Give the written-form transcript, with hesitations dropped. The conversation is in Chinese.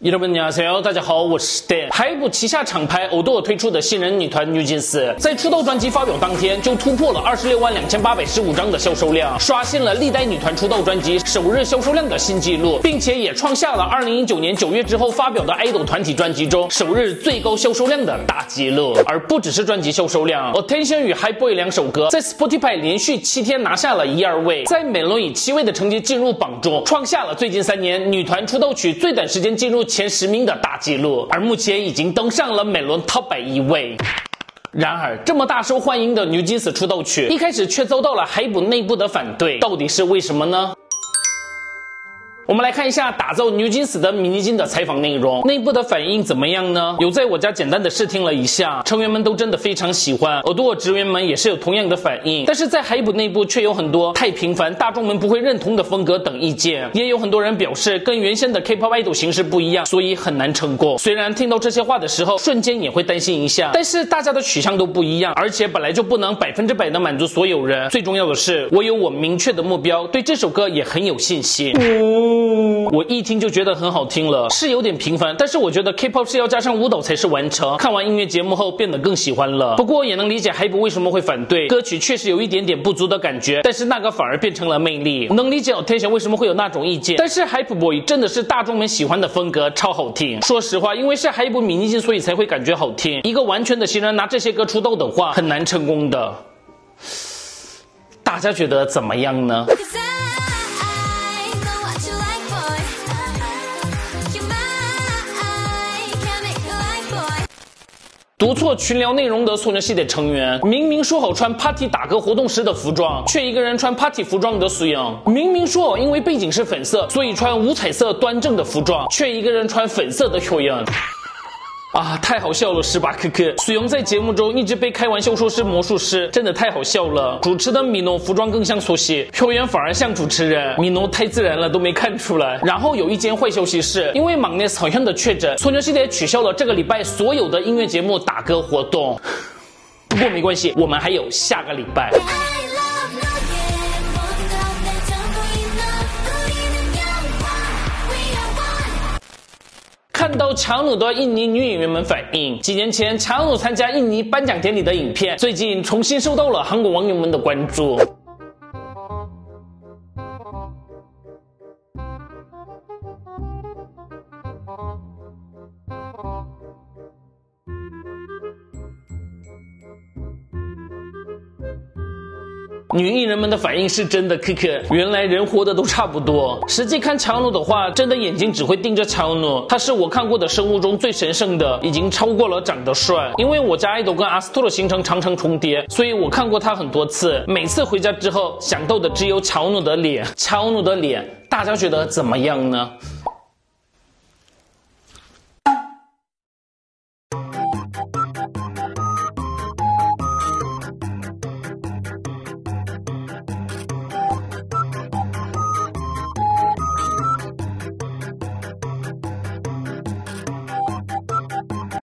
여러분 안녕하세요，大家好，我是 Dan。HYBE旗下厂牌偶豆推出的新人女团NewJeans，在出道专辑发表当天就突破了262815张的销售量，刷新了历代女团出道专辑首日销售量的新纪录，并且也创下了2019年9月之后发表的爱豆团体专辑中首日最高销售量的大纪录。而不只是专辑销售量 ，Attention 与 High Boy 两首歌在 Spotify 连续7天拿下了1、2位，在美伦以7位的成绩进入榜中，创下了最近3年女团出道曲最短时间进入前10名的大纪录，而目前已经登上了美伦 Top 101位。然而，这么大受欢迎的NewJeans出道曲，一开始却遭到了HYBE内部的反对，到底是为什么呢？我们来看一下打造NewJeans的迷你金的采访内容，内部的反应怎么样呢？有在我家简单的试听了一下，成员们都真的非常喜欢，偶豆职员们也是有同样的反应，但是在HYBE内部却有很多太平凡、大众们不会认同的风格等意见，也有很多人表示跟原先的 K-pop idol 形式不一样，所以很难成功。虽然听到这些话的时候，瞬间也会担心一下，但是大家的取向都不一样，而且本来就不能100%的满足所有人。最重要的是，我有我明确的目标，对这首歌也很有信心。我一听就觉得很好听了，是有点平凡，但是我觉得 K-pop 是要加上舞蹈才是完成。看完音乐节目后变得更喜欢了，不过也能理解HYBE为什么会反对，歌曲确实有一点点不足的感觉，但是那个反而变成了魅力。能理解 Attention 为什么会有那种意见，但是 HYBE Boy 真的是大众们喜欢的风格，超好听。说实话，因为是HYBE迷你金，所以才会感觉好听。一个完全的新人拿这些歌出道的话，很难成功的。大家觉得怎么样呢？读错群聊内容的소녀시대成员，明明说好穿 party 打歌活动时的服装，却一个人穿 party 服装的素영明明说好因为背景是粉色，所以穿五彩色端正的服装，却一个人穿粉色的효연。啊，太好笑了，是吧？可可素영在节目中一直被开玩笑说是魔术师，真的太好笑了。主持的민호服装更像缩写，효연反而像主持人，민호太自然了，都没看出来。然后有一件坏消息是，因为막내 서현的确诊，소녀시대取消了这个礼拜所有的音乐节目打歌活动。不过没关系，我们还有下个礼拜。看到强弩的印尼女演员们反应，几年前强弩参加印尼颁奖典礼的影片，最近重新受到了韩国网友们的关注。女艺人们的反应是真的，可可，原来人活的都差不多。实际看强弩的话，真的眼睛只会盯着强弩，他是我看过的生物中最神圣的，已经超过了长得帅。因为我家爱豆跟阿斯托的行程常常重叠，所以我看过他很多次，每次回家之后想到的只有强弩的脸。强弩的脸，大家觉得怎么样呢？